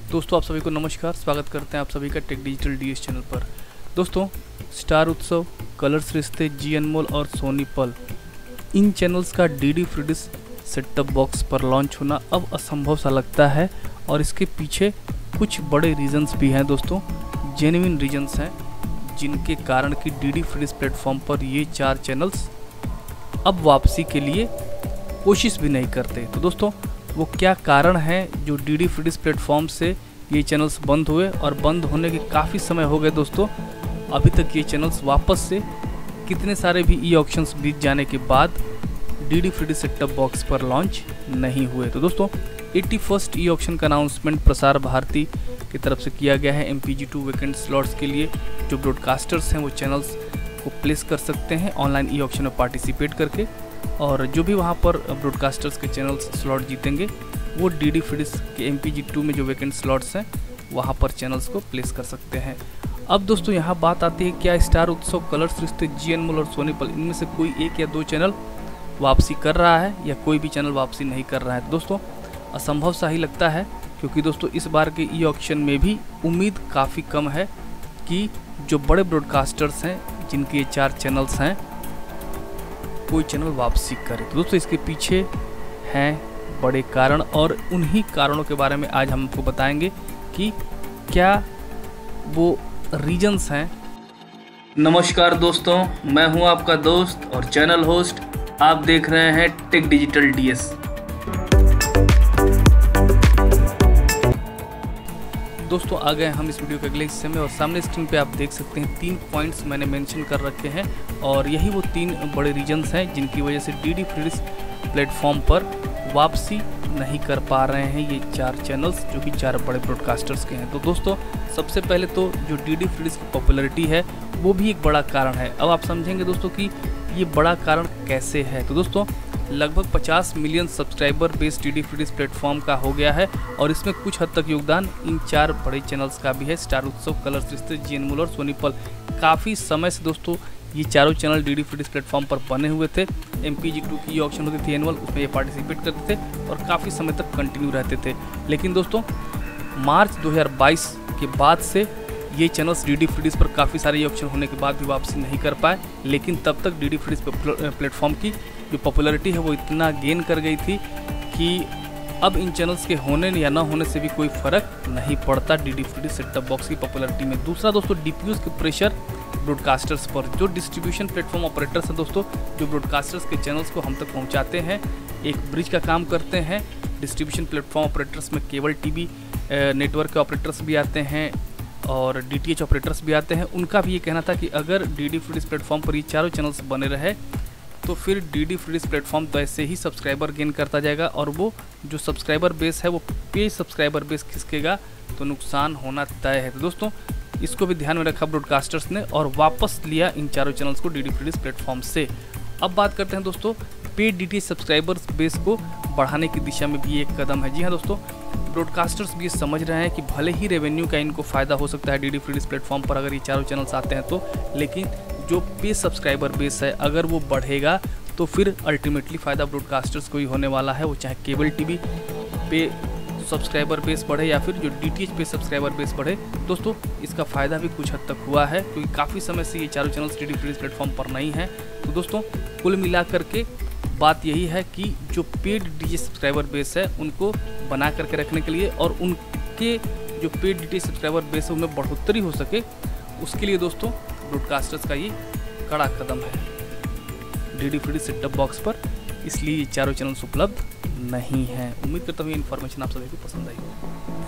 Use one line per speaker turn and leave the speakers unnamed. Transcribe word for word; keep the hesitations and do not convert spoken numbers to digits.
दोस्तों आप सभी को नमस्कार, स्वागत करते हैं आप सभी का टेक डिजिटल डीएस चैनल पर। दोस्तों स्टार उत्सव, कलर्स रिश्ते, जी अनमोल और सोनी पल, इन चैनल्स का DD free dish setup box पर लॉन्च होना अब असंभव सा लगता है और इसके पीछे कुछ बड़े रीजंस भी हैं दोस्तों, जेन्युइन रीजंस हैं जिनके कारण कि डीडी फ्री डिश प्लेटफॉर्म पर ये चार चैनल्स अब वापसी के लिए कोशिश भी नहीं करते। तो दोस्तों वो क्या कारण है जो डीडी फ्री डिश प्लेटफॉर्म से ये चैनल्स बंद हुए और बंद होने के काफ़ी समय हो गए दोस्तों, अभी तक ये चैनल्स वापस से कितने सारे भी ई ऑक्शंस बीत जाने के बाद DD free dish setup box पर लॉन्च नहीं हुए। तो दोस्तों एटी फर्स्ट ई ऑक्शन का अनाउंसमेंट प्रसार भारती की तरफ से किया गया है। M P G two vacant slots के लिए जो ब्रॉडकास्टर्स हैं वो चैनल्स को प्लेस कर सकते हैं ऑनलाइन ई ऑक्शन में पार्टिसिपेट करके, और जो भी वहाँ पर ब्रॉडकास्टर्स के चैनल्स स्लॉट जीतेंगे वो डीडी फ्री डिश के एम पी जी टू में जो वैकेंट स्लॉट्स हैं वहाँ पर चैनल्स को प्लेस कर सकते हैं। अब दोस्तों यहाँ बात आती है, क्या स्टार उत्सव, कलर्स रिश्ते, जी अनमोल और सोनी पल इनमें से कोई एक या दो चैनल वापसी कर रहा है या कोई भी चैनल वापसी नहीं कर रहा है? तो दोस्तों असंभव सा ही लगता है, क्योंकि दोस्तों इस बार के ई ऑक्शन में भी उम्मीद काफ़ी कम है कि जो बड़े ब्रॉडकास्टर्स हैं जिनके ये चार चैनल्स हैं कोई चैनल वापसी करे। तो दोस्तों इसके पीछे हैं बड़े कारण और उन्हीं कारणों के बारे में आज हम आपको बताएंगे कि क्या वो रीजंस हैं। नमस्कार दोस्तों, मैं हूं आपका दोस्त और चैनल होस्ट, आप देख रहे हैं टेक डिजिटल डीएस। दोस्तों आ गए हम इस वीडियो के अगले हिस्से में और सामने स्क्रीन पे आप देख सकते हैं तीन पॉइंट्स मैंने मेंशन कर रखे हैं और यही वो तीन बड़े रीजंस हैं जिनकी वजह से डीडी फ्री डिश प्लेटफॉर्म पर वापसी नहीं कर पा रहे हैं ये चार चैनल्स जो कि चार बड़े ब्रॉडकास्टर्स के हैं। तो दोस्तों सबसे पहले तो जो डीडी फ्री डिश की पॉपुलैरिटी है वो भी एक बड़ा कारण है। अब आप समझेंगे दोस्तों कि ये बड़ा कारण कैसे है। तो दोस्तों लगभग पचास million subscriber base DD free dish platform का हो गया है और इसमें कुछ हद तक योगदान इन चार बड़े चैनल्स का भी है, स्टार उत्सव, कलर्स रिश्ते, जी अनमोल और सोनी पल। काफ़ी समय से दोस्तों ये चारों channel DD free dish platform पर बने हुए थे। एम पी जी टू की ये ऑप्शन होती थी एनुअल, उसमें ये पार्टिसिपेट करते थे और काफ़ी समय तक कंटिन्यू रहते थे। लेकिन दोस्तों मार्च दो हज़ार बाईस के बाद से ये चैनल्स डीडी फ्री डिश पर काफ़ी सारे ऑप्शन होने के बाद भी वापसी नहीं कर पाए, लेकिन तब तक डीडी फ्री डिश प्लेटफॉर्म की जो पॉपुलैरिटी है वो इतना गेन कर गई थी कि अब इन चैनल्स के होने या ना होने से भी कोई फ़र्क नहीं पड़ता DD free dish setup box की पॉपुलैरिटी में। दूसरा दोस्तों डीपीयूज़ के प्रेशर ब्रॉडकास्टर्स पर, जो डिस्ट्रीब्यूशन प्लेटफॉर्म ऑपरेटर्स हैं दोस्तों, जो ब्रॉडकास्टर्स के चैनल्स को हम तक पहुंचाते हैं, एक ब्रिज का काम करते हैं। डिस्ट्रीब्यूशन प्लेटफॉर्म ऑपरेटर्स में केबल टीवी नेटवर्क के ऑपरेटर्स भी आते हैं और डीटीएच ऑपरेटर्स भी आते हैं। उनका भी ये कहना था कि अगर डीडी फ्री डिश प्लेटफॉर्म पर ये चारों चैनल्स बने रहे तो फिर डीडी फ्री डिश प्लेटफॉर्म तो ऐसे ही सब्सक्राइबर गेन करता जाएगा और वो जो सब्सक्राइबर बेस है वो पे सब्सक्राइबर बेस खिसकेगा तो नुकसान होना तय है। तो दोस्तों इसको भी ध्यान में रखा ब्रॉडकास्टर्स ने और वापस लिया इन चारों चैनल्स को डीडी फ्री डिश प्लेटफॉर्म से। अब बात करते हैं दोस्तों पेड डीटीएच सब्सक्राइबर्स बेस को बढ़ाने की दिशा में भी एक कदम है। जी हाँ दोस्तों, ब्रॉडकास्टर्स भी ये समझ रहे हैं कि भले ही रेवेन्यू का इनको फ़ायदा हो सकता है डीडी फ्री डिश प्लेटफॉर्म पर अगर ये चारों चैनल्स आते हैं तो, लेकिन जो पे सब्सक्राइबर बेस है अगर वो बढ़ेगा तो फिर अल्टीमेटली फ़ायदा ब्रॉडकास्टर्स को ही होने वाला है। वो चाहे केबल टीवी पे सब्सक्राइबर बेस बढ़े या फिर जो डीटीएच पे सब्सक्राइबर बेस बढ़े। दोस्तों इसका फ़ायदा भी कुछ हद तक हुआ है क्योंकि काफ़ी समय से ये चारों channels DD free dish platform पर नहीं हैं। तो दोस्तों कुल मिलाकर के बात यही है कि जो पेड डीटीएच सब्सक्राइबर बेस है उनको बना करके रखने के लिए और उनके जो पेड डीटीएच सब्सक्राइबर बेस है उनमें बढ़ोतरी हो सके, उसके लिए दोस्तों ब्रॉडकास्टर्स का ये कड़ा कदम है DD free dish setup box पर, इसलिए ये चारों चैनल्स उपलब्ध नहीं हैं। उम्मीद करता हूँ ये इन्फॉर्मेशन आप सभी को पसंद आई हो।